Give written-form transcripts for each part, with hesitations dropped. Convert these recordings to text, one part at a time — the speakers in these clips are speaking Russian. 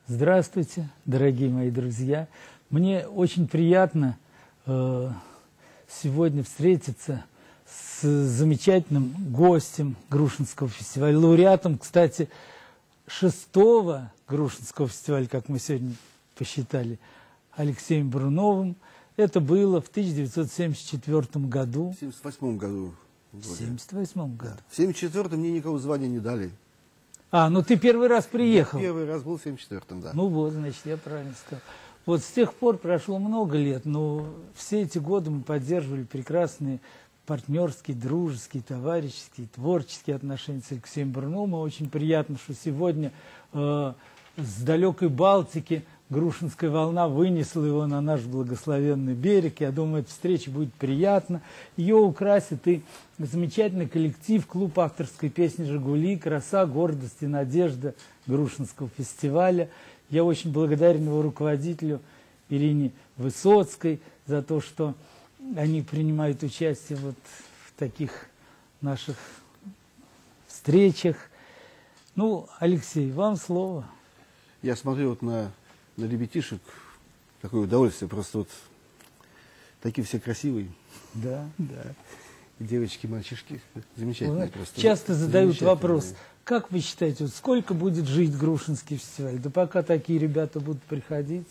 Здравствуйте, дорогие мои друзья. Мне очень приятно сегодня встретиться с замечательным гостем Грушинского фестиваля, лауреатом, кстати, 6-го Грушинского фестиваля, как мы сегодня посчитали, Алексеем Бруновым. Это было в 1974 году. В 1978 году. В 1978 году. В 1974 мне никакого звания не дали. А, ну ты первый раз приехал. Первый раз был в 1974, да. Ну вот, значит, я правильно сказал. Вот с тех пор прошло много лет, но все эти годы мы поддерживали прекрасные партнерские, дружеские, товарищеские, творческие отношения с Алексеем Бруновым. И очень приятно, что сегодня с далекой Балтики Грушинская волна вынесла его на наш благословенный берег. Я думаю, эта встреча будет приятна. Ее украсит и замечательный коллектив, клуб авторской песни «Жигули», краса, гордость и надежда Грушинского фестиваля. Я очень благодарен его руководителю Ирине Высоцкой за то, что они принимают участие вот в таких наших встречах. Ну, Алексей, вам слово. Я смотрю вот на ребятишек, такое удовольствие, просто вот такие все красивые. Да. Да. И девочки, мальчишки, замечательные Вот, просто. часто задают вопрос, как вы считаете, вот сколько будет жить Грушинский фестиваль? Да пока такие ребята будут приходить.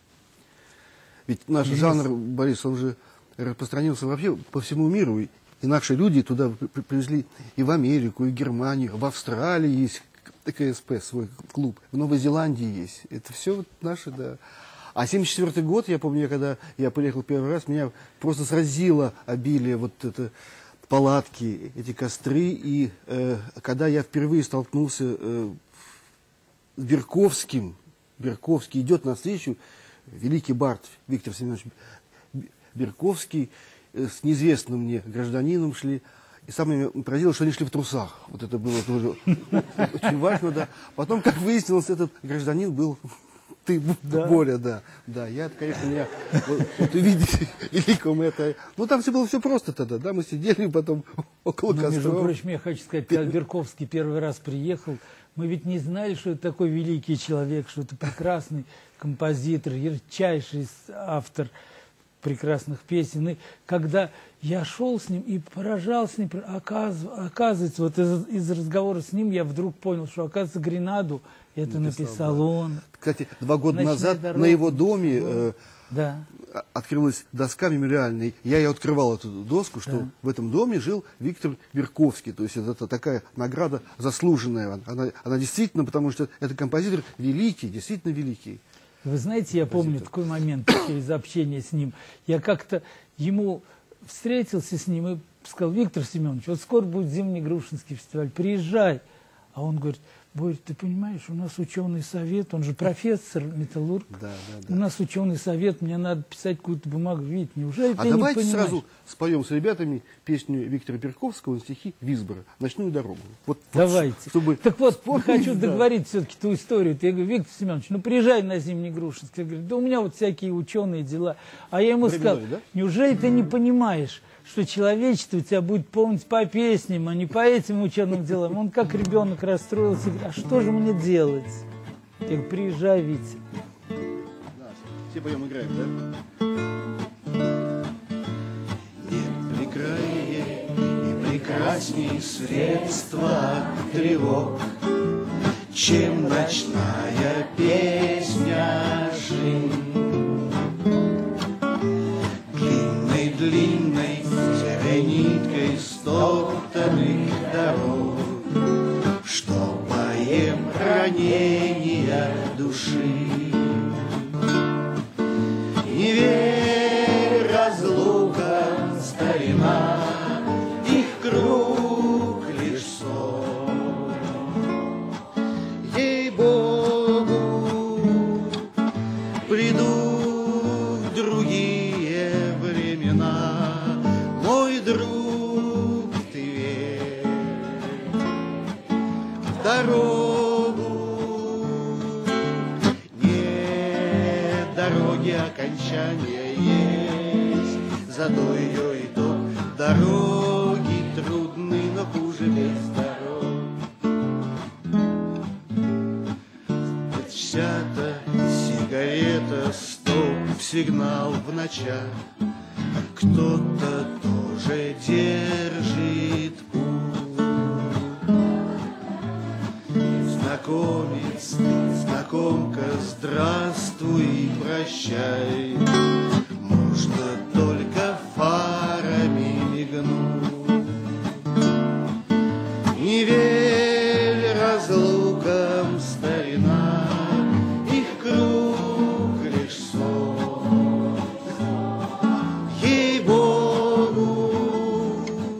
Ведь наш жанр, Борис, он же распространился вообще по всему миру. И наши люди туда привезли и в Америку, и в Германию, в Австралии есть КСП, свой клуб, в Новой Зеландии есть. Это все вот наше, да. А 1974 год, я помню, когда я приехал первый раз, меня просто сразило обилие вот это палатки, эти костры. И когда я впервые столкнулся с Берковским, Берковский идет навстречу, великий бард Виктор Семенович Берковский с неизвестным мне гражданином шли. И самое меня поразило, что они шли в трусах. Вот это было тоже очень важно, да. Потом, как выяснилось, этот гражданин был ты, Боря, да. Да, я, конечно, меня вот увидеть великому это... Ну, там все было все просто тогда, да, мы сидели потом около костров. Между прочим, я хочу сказать, когда Берковский первый раз приехал, мы ведь не знали, что это такой великий человек, что это прекрасный композитор, ярчайший автор прекрасных песен. И когда я шел с ним и поражался, оказывается, вот из разговора с ним я вдруг понял, что, оказывается, «Гренаду» это написал он. Кстати, 2 года назад дорога, на его доме да. открылась доска мемориальная. Я ее открывал, эту доску, что в этом доме жил Виктор Берковский. То есть это такая награда заслуженная. Она действительно, потому что это композитор великий, действительно великий. Вы знаете, я помню такой момент через общение с ним. Я как-то ему встретился с ним и сказал: Виктор Семенович, вот скоро будет зимний Грушинский фестиваль, приезжай. А он говорит: Борь, ты понимаешь, у нас ученый совет, он же профессор, металлург. Да. У нас ученый совет, мне надо писать какую-то бумагу. Вить, неужели ты давайте не понимаешь? сразу споем с ребятами песню Виктора Берковского на стихи Висбора «Ночную дорогу». Давайте. Чтобы так вот, хочу договорить все-таки ту историю. Я говорю: Виктор Семенович, ну приезжай на зимний Грушинский. Я говорю: да у меня вот всякие ученые дела. А я ему сказал: да? Неужели ты не понимаешь, что человечество у тебя будет помнить по песням, а не по этим ученым делам? Он как ребенок расстроился, говорит: а что же мне делать? Я говорю: приезжай, Витя. Да, все поем, играем, да? Нет прекраснее и прекрасней средства тревог, чем ночная песня жизнь. Длинной серой ниткой стоптанных дорог, что поем ранения души. Не верь разлукам, старина, их круг лишь сон. Ей-богу, придут другие времена, мой друг, ты верь в дорогу. Нет дороги окончания есть, зато ее итог. Дороги трудны, но хуже без дорог. котята, сигарета, стоп, сигнал в ночах. Кто-то тоже держит путь. Знакомец, знакомка, здравствуй и прощай. Можно только фарами мигнуть. Не верь разлукам, старина, их круг лишь сон. Ей-богу,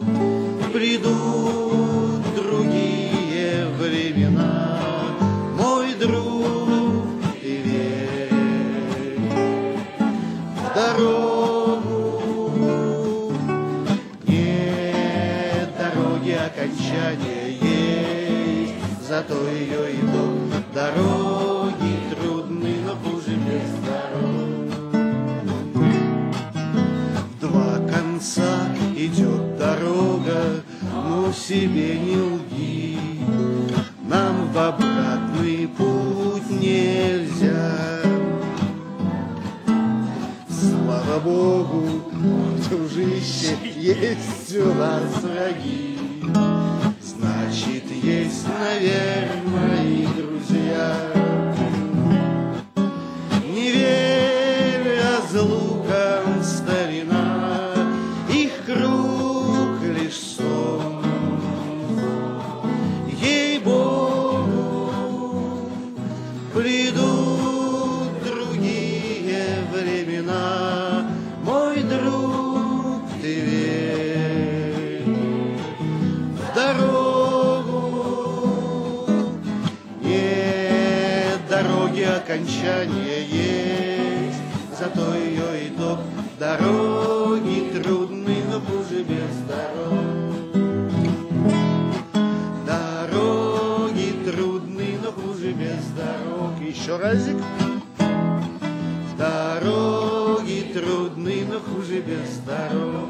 придут другие времена, мой друг, ты верь в дорогу. Нет дороги окончания есть, зато ее итог. Дороги трудны, но хуже без дорог. В два конца идет дорога, но себе не лги. Нам в обратный путь нельзя. Слава Богу, дружище, есть у нас враги. Значит, есть, наверное, и друзья. Не верь разлукам, старина, их круг лишь сон. Ей-богу, придут другие времена, мой друг, ты верь в дорогу. Нет дороги окончания есть, зато ее итог. Дороги трудны, но хуже без дорог. Дороги трудны, но хуже без дорог. Еще разик. Дороги трудны, но хуже без дорог.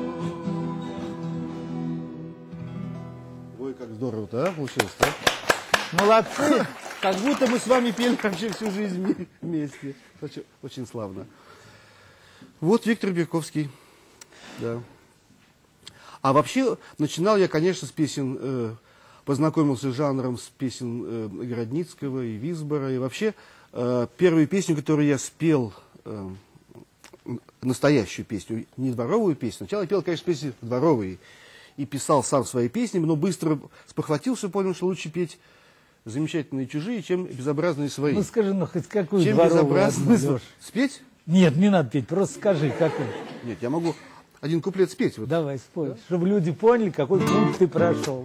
Ой, как здорово-то, получилось, да? Молодцы! Как будто мы с вами пели вообще всю жизнь вместе. Очень, очень славно. Вот Виктор Бирковский. Да. А вообще, начинал я, конечно, с песен, познакомился с жанром с песен Городницкого и Висбора. И вообще, первую песню, которую я спел, настоящую песню, не дворовую песню. Сначала я пел, конечно, песни дворовые. И писал сам свои песни, но быстро спохватился, понял, что лучше петь замечательные чужие, чем безобразные свои. Ну скажи, ну хоть какую Чем дворовую безобразные одну, Лёш? спеть? Нет, не надо петь, просто скажи, какой. Нет, я могу один куплет спеть. Вот. Давай, спой, чтобы люди поняли, какой путь ты прошел.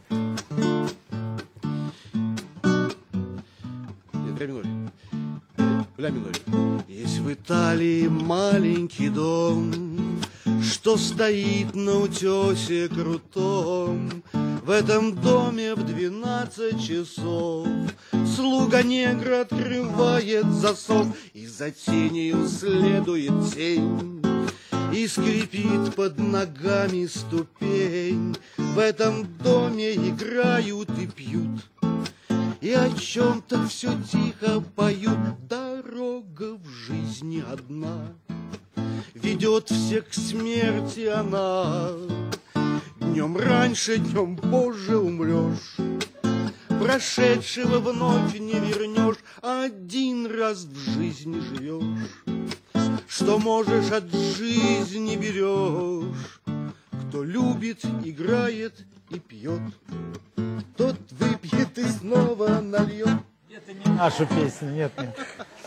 Нет, ля миноре. Ля миноре. Есть в Италии маленький дом, что стоит на утесе крутом. В этом доме в 12 часов слуга-негр открывает засов, и за тенью следует тень, и скрипит под ногами ступень. В этом доме играют и пьют, и о чем-то все тихо поют. Дорога в жизни одна, ведет всех к смерти она. Днем раньше, днем позже умрешь, прошедшего вновь не вернешь. Один раз в жизни живешь, что можешь от жизни берешь. Кто любит, играет и пьет, тот выпьет и снова нальет. Это не наша песня, нет, нет.